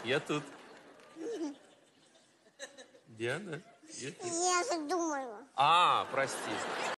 Я тут. Диана, где ты? Я же думаю. А, прости.